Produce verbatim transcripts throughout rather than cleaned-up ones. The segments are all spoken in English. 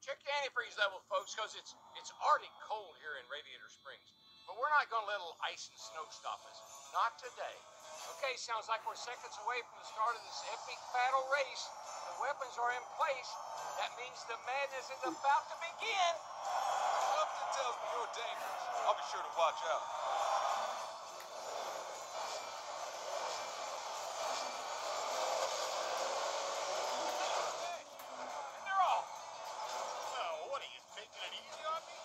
Check your antifreeze level, folks, because it's it's Arctic cold here in Radiator Springs. But we're not going to let a little ice and snow stop us. Not today. Okay, sounds like we're seconds away from the start of this epic battle race. The weapons are in place. That means the madness is about to begin. Something tells me you're dangerous. I'll be sure to watch out. And they're off. Oh, what are you, taking it easy on me?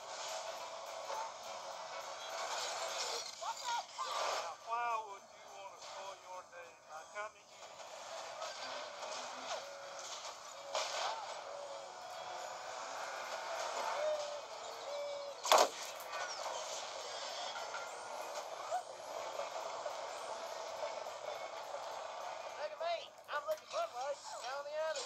Now, why would you want to spoil your day by coming here? Look at me. I'm looking one way, down the other.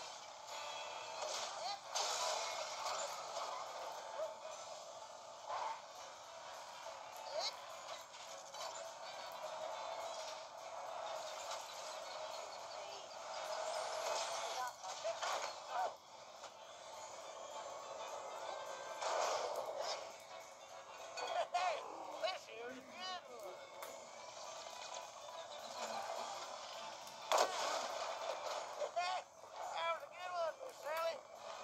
Hey, this here's a good one. Hey, that was a good one, Miss Sally.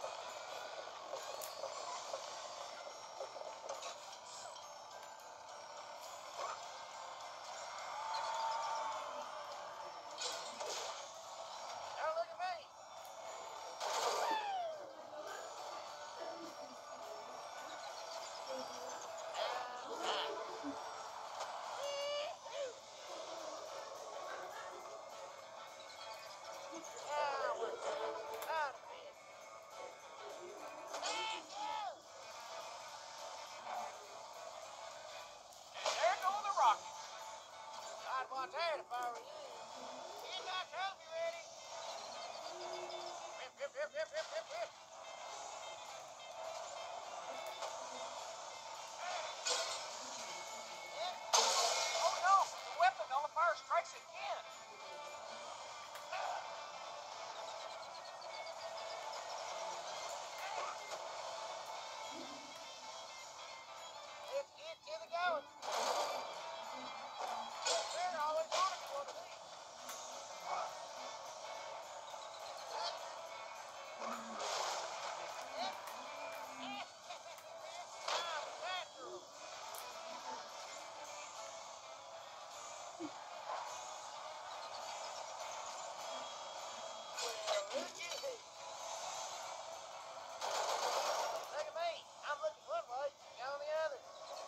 Now look at me. Now we're out of bed. And there go the rockets. I'd watch that if I were you. Get my trophy ready. Whip, whip, whip, whip, whip, whip, whip. Oh no, the weapon nullifier strikes again. Let's get to the going. They're always wanted one of these. I'm natural. Well, looky here. Look at me. I'm looking one way, down the other.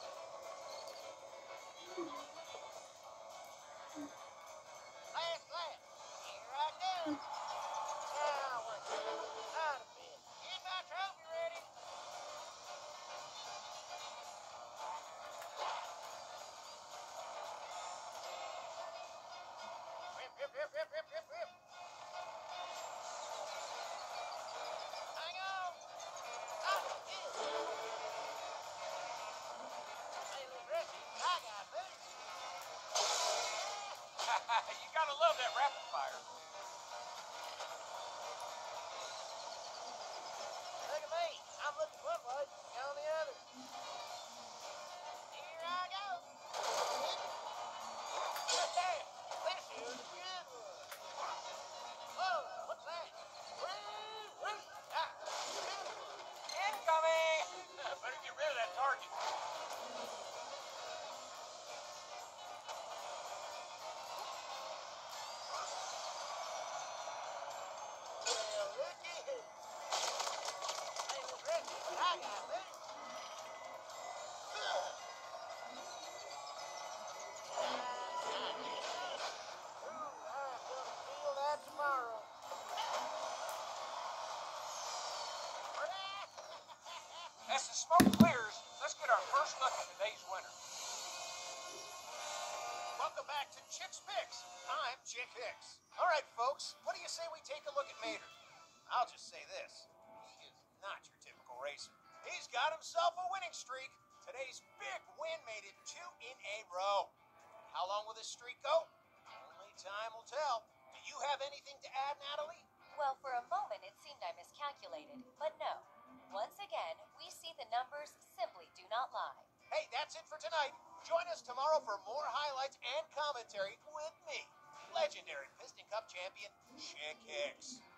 Last lap. Here I come. Now we're out of bed. Get my trophy ready. Whip, whip, whip, whip, whip, whip, whip. Hang on. Ah, yeah. Hey, little Ricky, I got boots. You gotta love that rapid fire. Look at me. I'm looking one way, down the other. Here I go. There. This here's a good one. Whoa, what's that? Woo, woo. Ah, Incoming! Better get rid of that target. well, looky here. Hey, Miss Ricky, I got boots. Ooh, I'm gonna feel that tomorrow. As the smoke clears, let's get our first look at today's winner. Welcome back to Chick's Picks. I'm Chick Hicks. All right, folks, what do you say we take a look at Mater? I'll just say this. He is not your typical racer. He's got himself a winning streak. Today's big win made it two in a row. How long will this streak go? Only time will tell. Do you have anything to add, Natalie? Well, for a moment it seemed I miscalculated, but no. Once again, we see the numbers simply do not lie. Hey, that's it for tonight. Join us tomorrow for more highlights and commentary with me, legendary Piston Cup champion Chick Hicks.